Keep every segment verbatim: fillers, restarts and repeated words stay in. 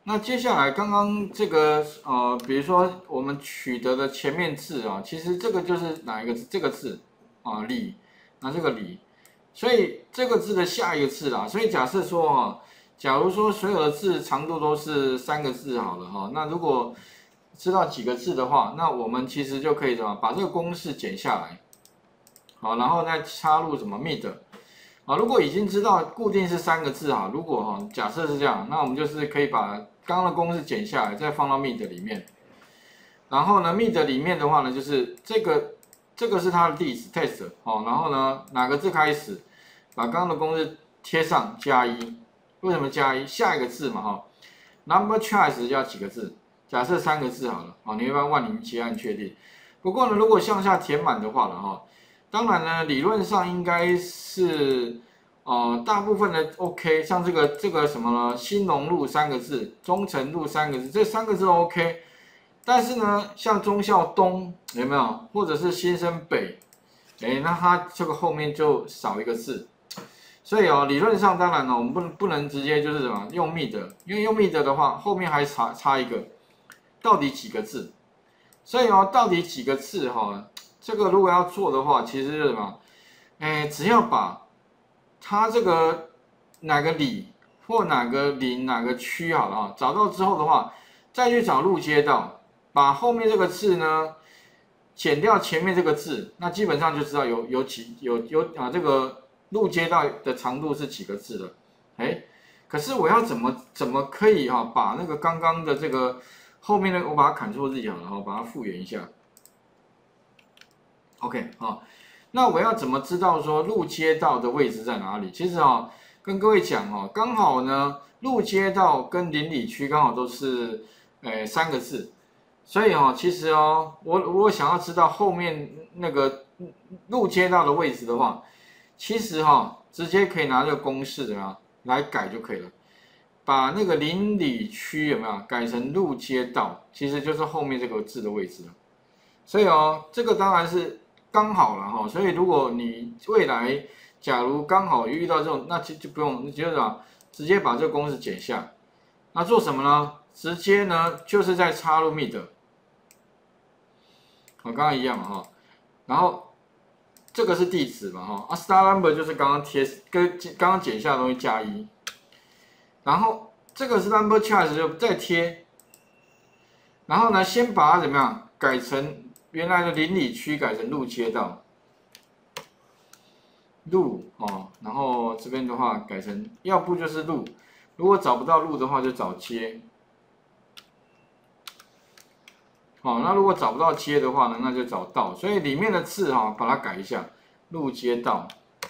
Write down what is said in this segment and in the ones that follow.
那接下来刚刚这个呃，比如说我们取得的前面字啊，其实这个就是哪一个字？这个字啊，李，那这个李，所以这个字的下一个字啦。所以假设说哈，假如说所有的字长度都是三个字好了哈，那如果知道几个字的话，那我们其实就可以怎么把这个公式剪下来，好，然后再插入什么 mid。啊，如果已经知道固定是三个字哈，如果哈假设是这样，那我们就是可以把刚刚的公式剪下来，再放到 mid 里面。然后呢 ，mid 里面的话呢，就是这个这个是它的地址 test 哦，然后呢哪个字开始，把刚刚的公式贴上加一。为什么加一？下一个字嘛哈 ，number choice 要几个字？假设三个字好了，哦，你一般万灵接按确定。不过呢，如果向下填满的话了哈。当然呢，理论上应该是，呃，大部分的 OK， 像这个这个什么呢？兴隆路三个字，忠诚路三个字，这三个字 OK。但是呢，像忠孝东有没有，或者是新生北，哎，那它这个后面就少一个字。所以哦，理论上当然呢，我们不能不能直接就是什么用 mid， 因为用 mid 的话，后面还差差一个，到底几个字？所以哦，到底几个字哈、哦？这个如果要做的话，其实是什么？哎，只要把它这个哪个里或哪个邻哪个区好了啊，找到之后的话，再去找路街道，把后面这个字呢减掉前面这个字，那基本上就知道有有几有有啊这个路街道的长度是几个字了。哎，可是我要怎么怎么可以哈、啊、把那个刚刚的这个后面的我把它砍错字好了哈，把它复原一下。OK 啊，那我要怎么知道说路街道的位置在哪里？其实啊，跟各位讲哦，刚好呢，路街道跟邻里区刚好都是呃三个字，所以哦，其实哦，我我想要知道后面那个路街道的位置的话，其实哈，直接可以拿这个公式怎么样来改就可以了，把那个邻里区有没有改成路街道，其实就是后面这个字的位置了。所以哦，这个当然是。刚好了哈，所以如果你未来假如刚好遇到这种，那就就不用，你就是啊，直接把这个公式剪下。那做什么呢？直接呢就是在插入 mid， 和刚刚一样嘛哈。然后这个是地址嘛哈，啊 star number 就是刚刚贴跟刚刚剪下的东西加一，然后这个是 number charge 就再贴，然后呢先把它怎么样改成。原来的邻里区改成路街道，路哦，然后这边的话改成，要不就是路，如果找不到路的话就找街，好、哦，那如果找不到街的话呢，那就找道，所以里面的字哈、哦，把它改一下，路街道。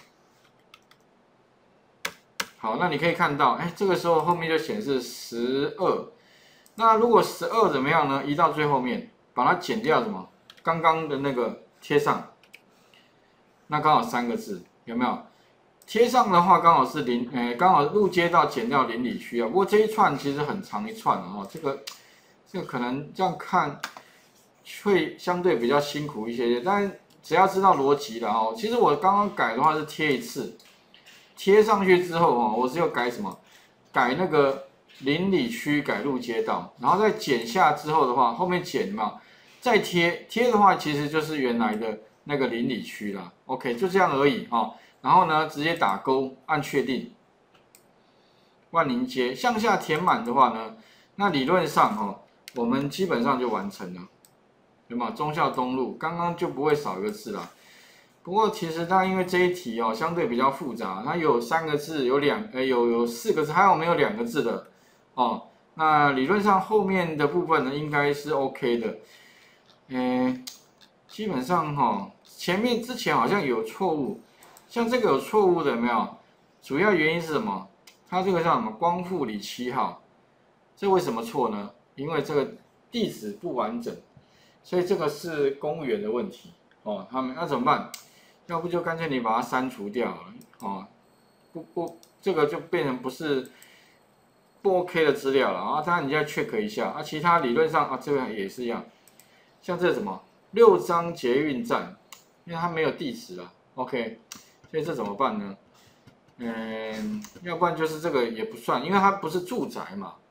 好，那你可以看到，哎，这个时候后面就显示十二，那如果十二怎么样呢？移到最后面，把它减掉什么？刚刚的那个贴上，那刚好三个字，有没有？贴上的话刚好是邻，诶，刚好路街道减掉邻里区啊。不过这一串其实很长一串啊，这个这个可能这样看会相对比较辛苦一些些，但只要知道逻辑了哦。其实我刚刚改的话是贴一次，贴上去之后哦，我是要改什么？改那个邻里区改路街道，然后再剪下之后的话，后面剪嘛。再贴贴的话，其实就是原来的那个邻里区啦。OK， 就这样而已哈、哦。然后呢，直接打勾，按确定。万宁街向下填满的话呢，那理论上哈、哦，我们基本上就完成了，对吗？忠孝东路刚刚就不会少一个字啦。不过其实它因为这一题哦相对比较复杂，它有三个字，有两呃有有四个字，还有没有两个字的哦？那理论上后面的部分呢应该是 OK 的。嗯，基本上哈、哦，前面之前好像有错误，像这个有错误的有没有？主要原因是什么？它这个叫什么？光复里七号，这为什么错呢？因为这个地址不完整，所以这个是公务员的问题哦。他们那怎么办？要不就干脆你把它删除掉了哦，不不，这个就变成不是不 OK 的资料了啊。当然你再 check 一下啊，其他理论上啊，这个也是一样。像这什么六张捷运站，因为它没有地址了 ，OK， 所以这怎么办呢？嗯，要不然就是这个也不算，因为它不是住宅嘛，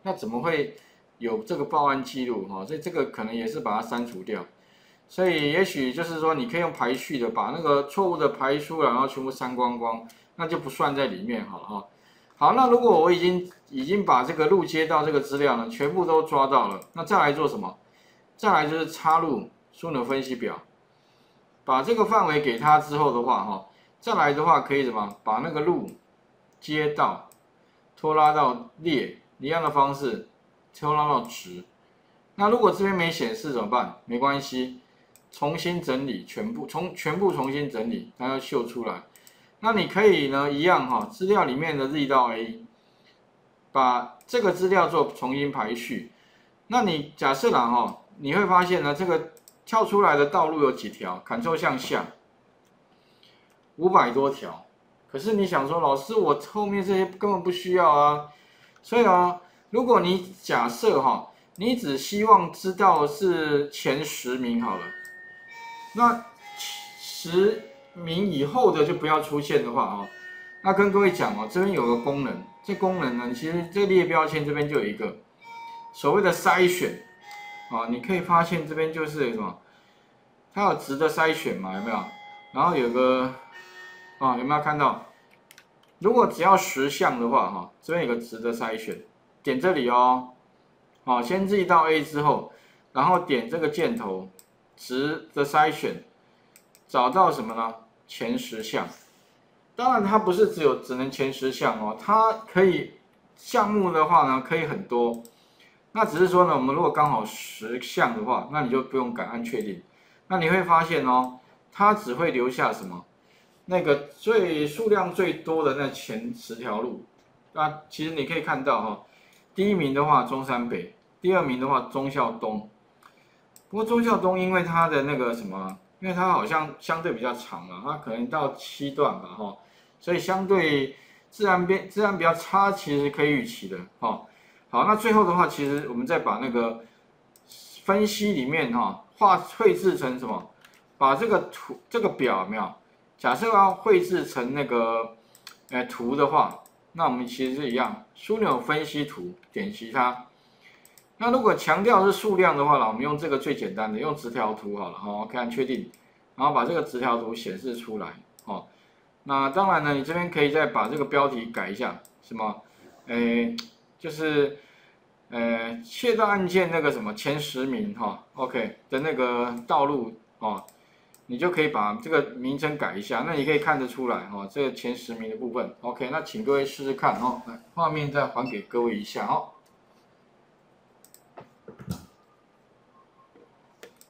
那怎么会有这个报案记录哈？所以这个可能也是把它删除掉。所以也许就是说，你可以用排序的把那个错误的排出来，然后全部删光光，那就不算在里面好了哈。好，那如果我已经已经把这个路接到这个资料呢，全部都抓到了，那再来做什么？再来就是插入枢纽分析表，把这个范围给它之后的话哈，再来的话可以什么？把那个路接到拖拉到列一样的方式，拖拉到值。那如果这边没显示怎么办？没关系，重新整理全部，从全部重新整理，它要秀出来。那你可以呢一样哈，资料里面的 Z 到 A， 把这个资料做重新排序。那你假设啦哈，你会发现呢，这个跳出来的道路有几条 ？Ctrl 向下，五百多条。可是你想说，老师，我后面这些根本不需要啊。所以啊，如果你假设哈，你只希望知道是前十名好了，那十名以后的就不要出现的话啊，那跟各位讲哦，这边有个功能，这功能呢，其实这个列标签这边就有一个所谓的筛选啊，你可以发现这边就是什么，它有值的筛选嘛，有没有？然后有个啊，有没有看到？如果只要十项的话哈，这边有个值的筛选，点这里哦，好，先 Z 到 A 之后，然后点这个箭头，值的筛选，找到什么呢？前十项。当然它不是只有只能前十项哦，它可以项目的话呢可以很多。那只是说呢，我们如果刚好十项的话，那你就不用改按确定。那你会发现哦，它只会留下什么？那个最数量最多的那前十条路。那其实你可以看到哈、哦，第一名的话中山北，第二名的话忠孝东。不过忠孝东因为它的那个什么，因为它好像相对比较长啊，它可能到七段吧哈，所以相对自然变自然比较差，其实可以预期的哈。好，那最后的话，其实我们再把那个分析里面哈画绘制成什么？把这个图这个表有没有？假设要绘制成那个呃图的话，那我们其实是一样，枢纽分析图，点击它。那如果强调是数量的话呢，我们用这个最简单的，用直条图好了哈，可以按确定，然后把这个直条图显示出来哦。那当然呢，你这边可以再把这个标题改一下，什么？诶，就是呃窃盗案件那个什么前十名哈 ，OK 的那个道路哦。你就可以把这个名称改一下，那你可以看得出来哈，这个前十名的部分 ，OK， 那请各位试试看哦，来画面再还给各位一下哦。